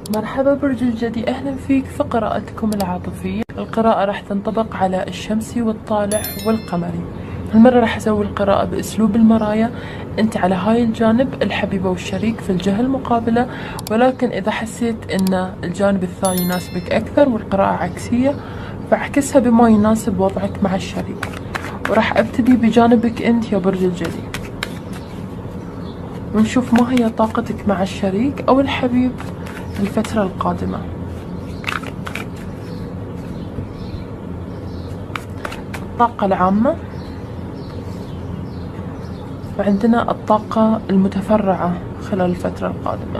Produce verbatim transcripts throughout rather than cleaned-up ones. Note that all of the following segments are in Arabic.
مرحبا برج الجدي، أهلا فيك في قراءتكم العاطفية. القراءة راح تنطبق على الشمسي والطالع والقمري. هالمرة راح أسوي القراءة بأسلوب المرايا. أنت على هاي الجانب الحبيبة والشريك في الجهة المقابلة، ولكن إذا حسيت أن الجانب الثاني يناسبك أكثر والقراءة عكسية فاعكسها بما يناسب وضعك مع الشريك. وراح أبتدي بجانبك أنت يا برج الجدي، ونشوف ما هي طاقتك مع الشريك أو الحبيب الفترة القادمة. الطاقة العامة، وعندنا الطاقة المتفرعة خلال الفترة القادمة.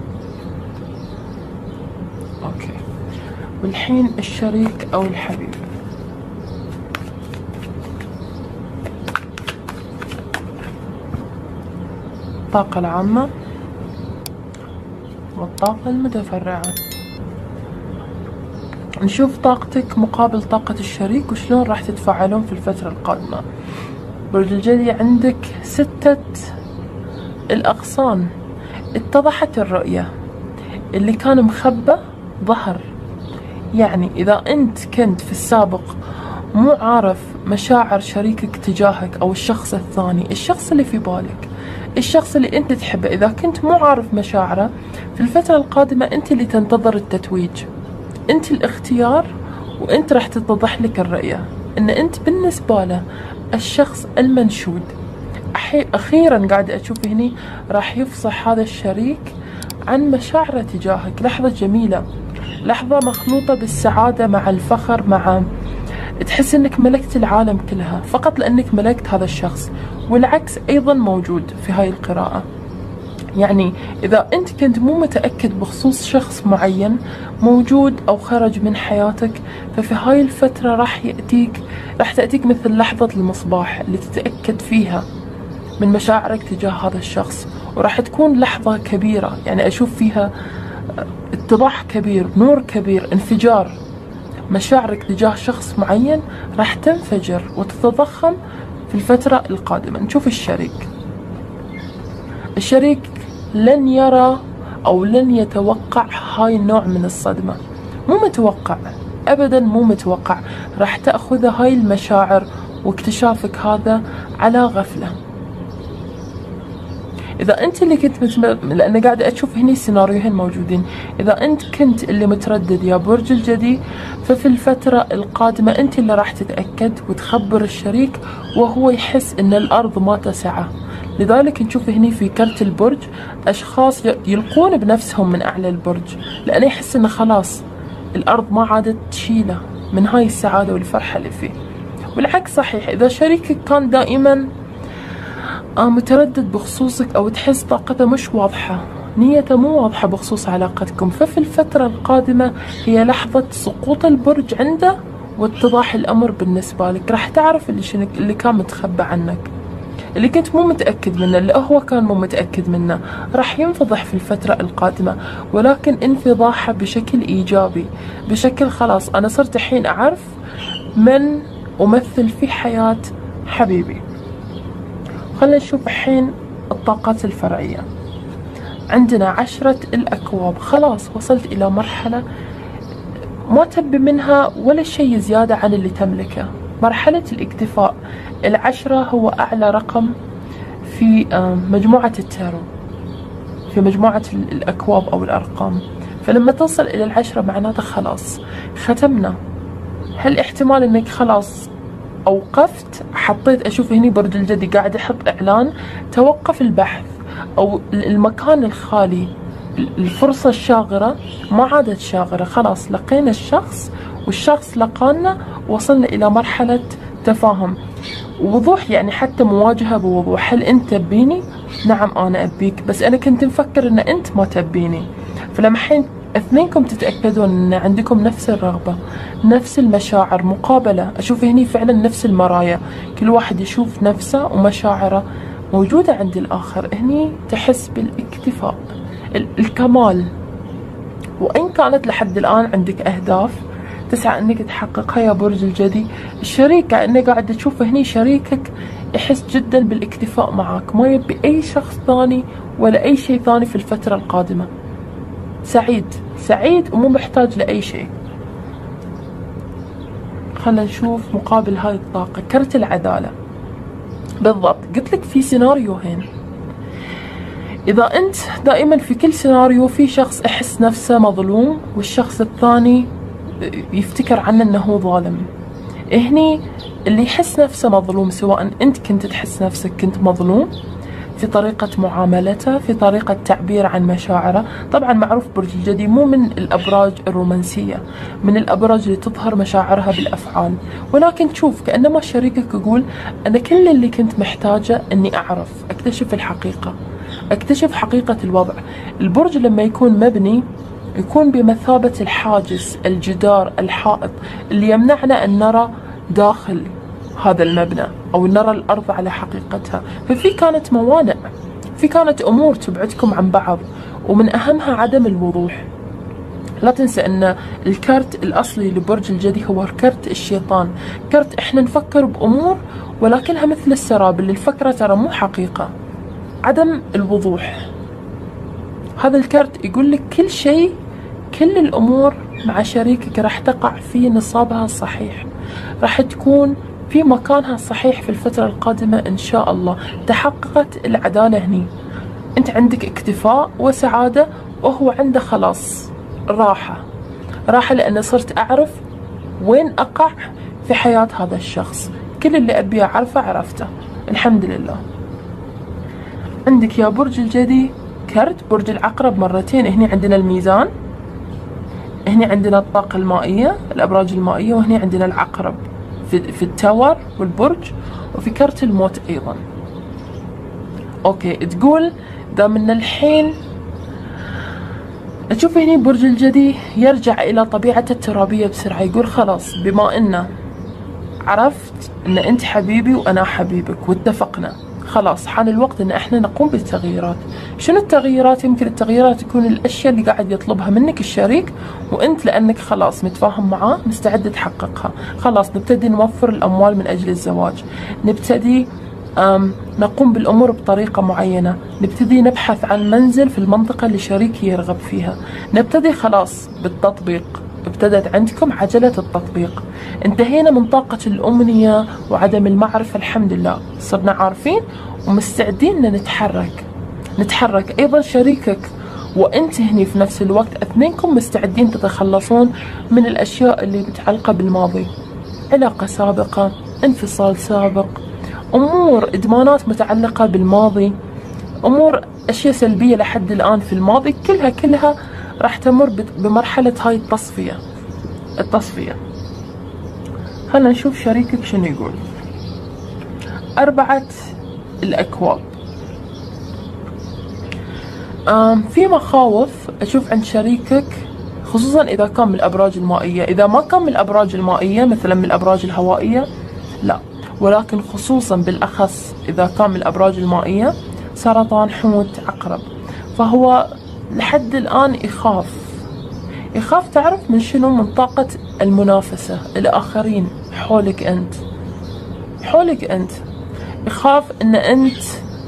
أوكي، والحين الشريك أو الحبيب. الطاقة العامة والطاقة المتفرعة. نشوف طاقتك مقابل طاقة الشريك وشلون راح تتفاعلون في الفترة القادمة. برج الجدي عندك ستة الأغصان، اتضحت الرؤية، اللي كان مخبى ظهر. يعني إذا أنت كنت في السابق مو عارف مشاعر شريكك تجاهك أو الشخص الثاني، الشخص اللي في بالك، الشخص اللي أنت تحبه، إذا كنت مو عارف مشاعره في الفترة القادمة أنت اللي تنتظر التتويج، أنت الاختيار، وأنت راح تتضح لك الرؤية أن أنت بالنسبة له الشخص المنشود. أخيرا قاعدة أشوف هني راح يفصح هذا الشريك عن مشاعره تجاهك. لحظة جميلة، لحظة مخلوطة بالسعادة مع الفخر، مع تحس انك ملكت العالم كلها فقط لانك ملكت هذا الشخص. والعكس ايضا موجود في هاي القراءة. يعني اذا انت كنت مو متأكد بخصوص شخص معين موجود او خرج من حياتك، ففي هاي الفترة راح يأتيك راح تأتيك مثل لحظة المصباح اللي تتأكد فيها من مشاعرك تجاه هذا الشخص، وراح تكون لحظة كبيرة. يعني اشوف فيها اتضاح كبير، نور كبير، انفجار. مشاعرك تجاه شخص معين راح تنفجر وتتضخم في الفترة القادمة. نشوف الشريك. الشريك لن يرى أو لن يتوقع هاي النوع من الصدمة، مو متوقع أبدا، مو متوقع. راح تأخذ هاي المشاعر واكتشافك هذا على غفلة. إذا أنت اللي كنت متم... لأن قاعدة أشوف هني سيناريوهين موجودين. إذا أنت كنت اللي متردد يا برج الجدي، ففي الفترة القادمة أنت اللي راح تتأكد وتخبر الشريك، وهو يحس أن الأرض ما تسعه. لذلك نشوف هني في كرت البرج أشخاص يلقون بنفسهم من أعلى البرج، لأنه يحس أنه خلاص الأرض ما عادت تشيله من هاي السعادة والفرحة اللي فيه. والعكس صحيح، إذا شريكك كان دائما متردد بخصوصك أو تحس طاقته مش واضحة، نيته مو واضحة بخصوص علاقتكم، ففي الفترة القادمة هي لحظة سقوط البرج عنده واتضاح الأمر بالنسبة لك. راح تعرف اللي, شنك اللي كان متخبى عنك، اللي كنت مو متأكد منه، اللي هو كان مو متأكد منه، راح ينفضح في الفترة القادمة، ولكن انفضاحه بشكل إيجابي، بشكل خلاص أنا صرت الحين أعرف من أمثل في حياة حبيبي. خلينا نشوف الحين الطاقات الفرعية. عندنا عشرة الأكواب، خلاص وصلت إلى مرحلة ما تبي منها ولا شيء زيادة عن اللي تملكه، مرحلة الاكتفاء. العشرة هو أعلى رقم في مجموعة التارو، في مجموعة الأكواب أو الأرقام. فلما توصل إلى العشرة معناته خلاص ختمنا. هل احتمال أنك خلاص أوقفت؟ حطيت أشوف هني برج الجدي قاعد يحط إعلان توقف البحث، أو المكان الخالي، الفرصة الشاغرة ما عادت شاغرة، خلاص لقينا الشخص والشخص لقانا، وصلنا إلى مرحلة تفاهم ووضوح. يعني حتى مواجهة بوضوح. هل أنت تبيني؟ نعم أنا أبيك، بس أنا كنت مفكر أن أنت ما تبيني. فلما حين اثنينكم تتأكدون أن عندكم نفس الرغبة، نفس المشاعر، مقابلة. أشوف هني فعلا نفس المرايا، كل واحد يشوف نفسه ومشاعره موجودة عند الآخر. هني تحس بالاكتفاء، الكمال. وإن كانت لحد الآن عندك أهداف تسعى أنك تحققها يا برج الجدي، الشريك أنك قاعد تشوف هني شريكك يحس جدا بالاكتفاء معك، ما يبي أي شخص ثاني ولا أي شيء ثاني في الفترة القادمة. سعيد سعيد ومو محتاج لأي شيء. خلنا نشوف مقابل هاي الطاقة، كرت العدالة. بالضبط قلت لك في سيناريوهين. إذا أنت دائما في كل سيناريو في شخص يحس نفسه مظلوم والشخص الثاني يفتكر عنه أنه هو ظالم. هني اللي يحس نفسه مظلوم، سواء أنت كنت تحس نفسك كنت مظلوم في طريقة معاملته، في طريقة تعبير عن مشاعره. طبعا معروف برج الجدي مو من الأبراج الرومانسية، من الأبراج اللي تظهر مشاعرها بالأفعال، ولكن تشوف كأنما شريكك يقول أنا كل اللي كنت محتاجة أني أعرف أكتشف الحقيقة، أكتشف حقيقة الوضع. البرج لما يكون مبني يكون بمثابة الحاجز، الجدار، الحائط اللي يمنعنا أن نرى داخل هذا المبنى أو نرى الأرض على حقيقتها. ففي كانت موانع، في كانت أمور تبعدكم عن بعض، ومن أهمها عدم الوضوح. لا تنسى أن الكارت الأصلي لبرج الجدي هو كارت الشيطان، كارت إحنا نفكر بأمور ولكنها مثل السراب، اللي الفكرة ترى مو حقيقة. عدم الوضوح، هذا الكارت يقول لك كل شيء، كل الأمور مع شريكك راح تقع في نصابها الصحيح، راح تكون في مكانها الصحيح في الفترة القادمة إن شاء الله. تحققت العدالة هني، أنت عندك اكتفاء وسعادة، وهو عنده خلاص راحة، راحة لأن صرت أعرف وين أقع في حياة هذا الشخص. كل اللي أبي أعرفه عرفته الحمد لله. عندك يا برج الجدي كرت برج العقرب مرتين. هني عندنا الميزان، هني عندنا الطاقة المائية، الأبراج المائية، وهني عندنا العقرب في, في التاور والبرج، وفي كرت الموت أيضا. أوكي، تقول دا من الحين تشوف هني برج الجدي يرجع إلى طبيعته الترابية بسرعة. يقول خلاص بما إنه عرفت إن أنت حبيبي وأنا حبيبك واتفقنا، خلاص حان الوقت ان احنا نقوم بالتغييرات. شنو التغييرات؟ يمكن التغييرات تكون الاشياء اللي قاعد يطلبها منك الشريك، وانت لانك خلاص متفاهم معاه مستعد تحققها. خلاص نبتدي نوفر الاموال من اجل الزواج، نبتدي نقوم بالامور بطريقة معينة، نبتدي نبحث عن منزل في المنطقة اللي شريكي يرغب فيها، نبتدي خلاص بالتطبيق. ابتدت عندكم عجلة التطبيق، انتهينا من طاقة الأمنية وعدم المعرفة. الحمد لله صرنا عارفين ومستعدين ان نتحرك نتحرك أيضا شريكك وأنت هني في نفس الوقت، اثنينكم مستعدين تتخلصون من الأشياء اللي متعلقة بالماضي، علاقة سابقة، انفصال سابق، أمور إدمانات متعلقة بالماضي، أمور أشياء سلبية لحد الآن في الماضي، كلها كلها راح تمر بمرحلة هاي التصفية التصفية خلنا نشوف شريكك شنو يقول. أربعة الأكواب. في مخاوف أشوف عند شريكك، خصوصا إذا كان من الأبراج المائية. إذا ما كان من الأبراج المائية مثلا من الأبراج الهوائية لا، ولكن خصوصا بالأخص إذا كان من الأبراج المائية، سرطان، حوت، عقرب، فهو لحد الآن يخاف يخاف تعرف من شنو؟ من طاقة المنافسة، الآخرين حولك أنت حولك أنت يخاف أن أنت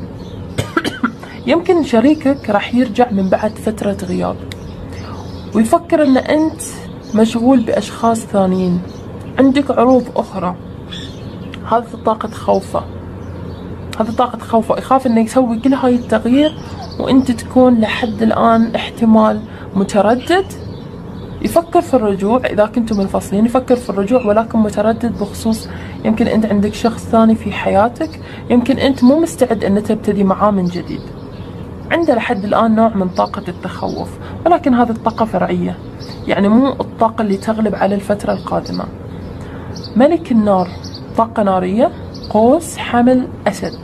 يمكن شريكك راح يرجع من بعد فترة غياب ويفكر أن أنت مشغول بأشخاص ثانيين، عندك عروض أخرى. هذه طاقة خوفه، هذه طاقة خوفه، يخاف أنه يسوي كل هاي التغيير وأنت تكون لحد الآن احتمال متردد. يفكر في الرجوع إذا كنتم منفصلين، يفكر في الرجوع ولكن متردد بخصوص يمكن أنت عندك شخص ثاني في حياتك، يمكن أنت مو مستعد أن تبتدي معاه من جديد. عنده لحد الآن نوع من طاقة التخوف، ولكن هذه الطاقة فرعية، يعني مو الطاقة اللي تغلب على الفترة القادمة. ملك النار، طاقة نارية، قوس، حمل، أسد.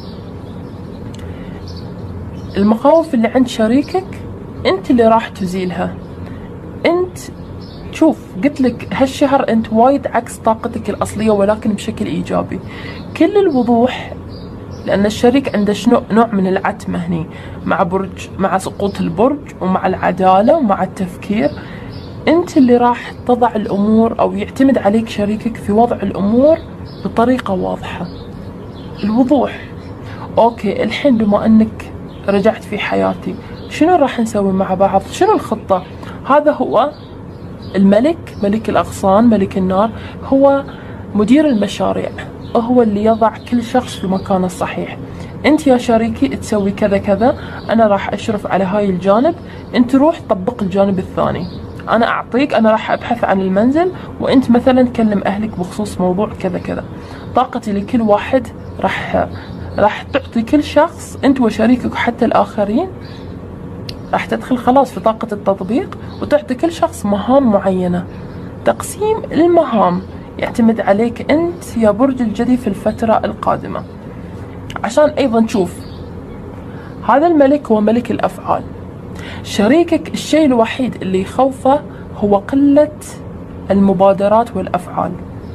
المخاوف اللي عند شريكك أنت اللي راح تزيلها. أنت شوف قلت لك هالشهر أنت وايد عكس طاقتك الأصلية ولكن بشكل إيجابي. كل الوضوح لأن الشريك عنده شنو نوع من العتمة هني مع برج، مع سقوط البرج ومع العدالة ومع التفكير. أنت اللي راح تضع الأمور أو يعتمد عليك شريكك في وضع الأمور بطريقة واضحة. الوضوح، أوكي الحين بما أنك رجعت في حياتي شنو راح نسوي مع بعض؟ شنو الخطة؟ هذا هو الملك، ملك الأغصان، ملك النار، هو مدير المشاريع، هو اللي يضع كل شخص في مكانه الصحيح. انت يا شريكي تسوي كذا كذا، انا راح اشرف على هاي الجانب، انت روح طبق الجانب الثاني. انا اعطيك، انا راح ابحث عن المنزل، وانت مثلا كلم اهلك بخصوص موضوع كذا كذا. طاقتي لكل واحد راح راح تعطي كل شخص، انت وشريكك وحتى الاخرين راح تدخل خلاص في طاقة التطبيق، وتعطي كل شخص مهام معينة. تقسيم المهام يعتمد عليك انت يا برج الجدي في الفترة القادمة. عشان ايضا تشوف، هذا الملك هو ملك الافعال. شريكك الشيء الوحيد اللي يخوفه هو قلة المبادرات والافعال.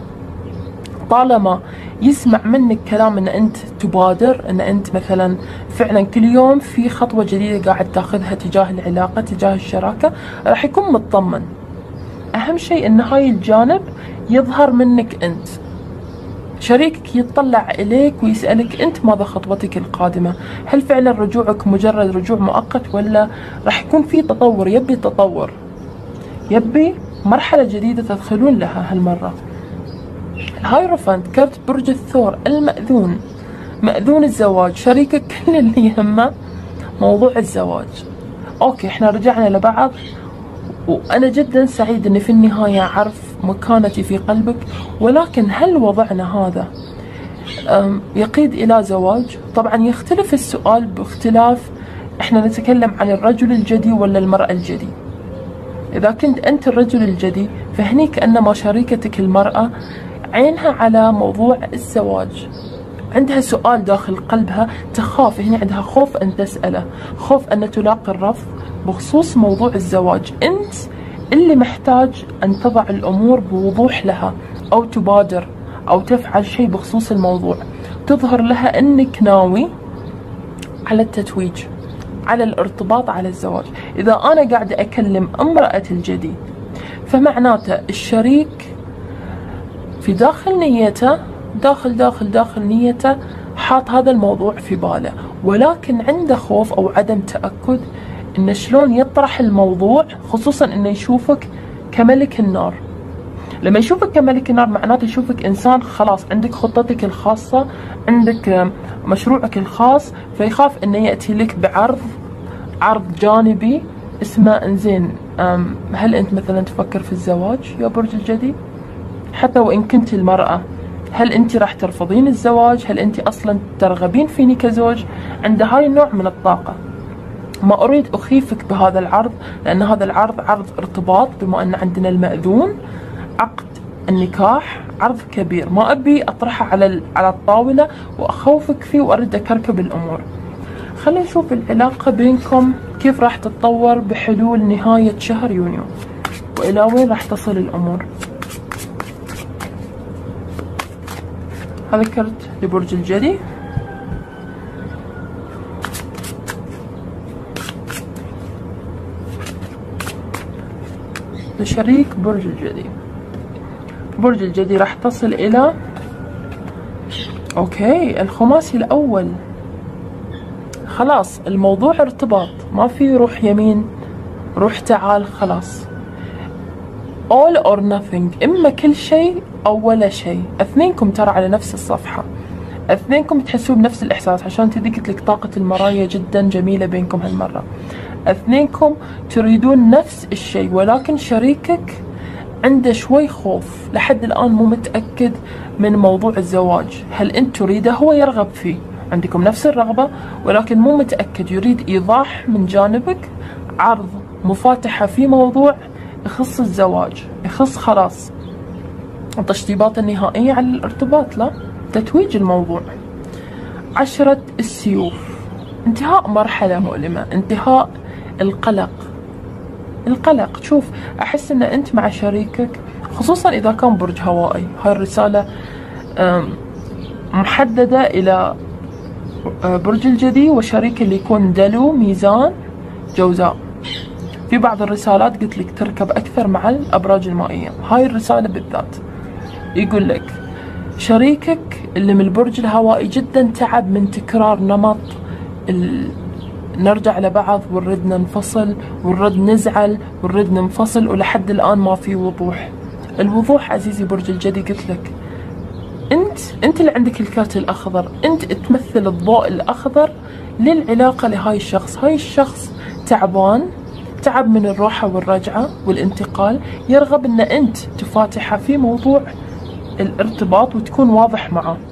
طالما يسمع منك كلام ان انت تبادر، ان انت مثلا فعلا كل يوم في خطوة جديدة قاعد تاخذها تجاه العلاقة، تجاه الشراكة، راح يكون مطمن. اهم شيء ان هاي الجانب يظهر منك انت. شريكك يتطلع اليك ويسألك انت ماذا خطوتك القادمة؟ هل فعلا رجوعك مجرد رجوع مؤقت، ولا راح يكون في تطور؟ يبي تطور، يبي مرحلة جديدة تدخلون لها هالمرة. الهايروفانت كرت برج الثور المأذون، مأذون الزواج. شريكك كل اللي يهمه موضوع الزواج. اوكي، احنا رجعنا لبعض، وانا جدا سعيد اني في النهاية اعرف مكانتي في قلبك، ولكن هل وضعنا هذا يقيد الى زواج؟ طبعا يختلف السؤال باختلاف احنا نتكلم عن الرجل الجدي ولا المرأة الجدي. اذا كنت انت الرجل الجدي، فهني كأنما شريكتك المرأة عينها على موضوع الزواج، عندها سؤال داخل قلبها، تخاف، هنا عندها خوف أن تسأله، خوف أن تلاقي الرفض بخصوص موضوع الزواج. أنت اللي محتاج أن تضع الأمور بوضوح لها، أو تبادر أو تفعل شيء بخصوص الموضوع، تظهر لها أنك ناوي على التتويج، على الارتباط، على الزواج. إذا أنا قاعدة أكلم امرأة الجدي، فمعناته الشريك في داخل نيته، داخل داخل داخل نيته حاط هذا الموضوع في باله، ولكن عنده خوف أو عدم تأكد إنه شلون يطرح الموضوع، خصوصا إنه يشوفك كملك النار. لما يشوفك كملك النار معناته يشوفك إنسان خلاص عندك خطتك الخاصة، عندك مشروعك الخاص، فيخاف إنه يأتي لك بعرض، عرض جانبي اسمه إنزين هل أنت مثلا تفكر في الزواج يا برج الجدي؟ حتى وإن كنت المرأة، هل أنت راح ترفضين الزواج؟ هل أنت أصلا ترغبين فيني كزوج؟ عند هاي النوع من الطاقة. ما أريد أخيفك بهذا العرض، لأن هذا العرض عرض ارتباط، بما أن عندنا المأذون، عقد النكاح عرض كبير، ما أبي أطرحه على على الطاولة وأخوفك فيه وأريد أكركب الأمور. خلينا نشوف العلاقة بينكم كيف راح تتطور بحلول نهاية شهر يونيو، وإلى وين راح تصل الأمور. هذا كرت لبرج الجدي. لشريك برج الجدي، برج الجدي راح تصل إلى أوكي الخماسي الأول. خلاص الموضوع ارتباط، ما في روح يمين روح تعال، خلاص all or nothing، إما كل شيء أو ولا شيء. اثنينكم ترى على نفس الصفحة، اثنينكم تحسوا بنفس الإحساس، عشان تذي قلت لك طاقة المرايا جدا جميلة بينكم هالمرة. اثنينكم تريدون نفس الشيء، ولكن شريكك عنده شوي خوف، لحد الآن مو متأكد من موضوع الزواج. هل أنت تريده؟ هو يرغب فيه، عندكم نفس الرغبة، ولكن مو متأكد، يريد إيضاح من جانبك، عرض، مفاتحة في موضوع يخص الزواج، يخص خلاص التشطيبات النهائية على الارتباط، لا تتويج الموضوع. عشرة السيوف، انتهاء مرحلة مؤلمة، انتهاء القلق. القلق، شوف أحس أن أنت مع شريكك، خصوصا إذا كان برج هوائي، هاي الرسالة محددة إلى برج الجدي وشريك اللي يكون دلو، ميزان، جوزاء. في بعض الرسالات قلت لك تركب أكثر مع الأبراج المائية، هاي الرسالة بالذات يقول لك شريكك اللي من البرج الهوائي جدا تعب من تكرار نمط نرجع لبعض ونرد ننفصل ونرد نزعل ونرد ننفصل، ولحد الآن ما في وضوح. الوضوح عزيزي برج الجدي قلت لك انت انت اللي عندك الكارت الاخضر، انت تمثل الضوء الاخضر للعلاقة لهاي الشخص. هاي الشخص تعبان، تعب من الروحة والرجعة والانتقال، يرغب ان انت تفاتحه في موضوع الارتباط وتكون واضح معه.